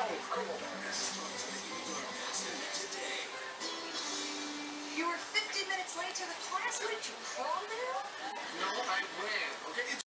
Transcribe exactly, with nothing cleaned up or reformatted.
You were fifty minutes late to the class. What did you crawl now? No, I ran, okay?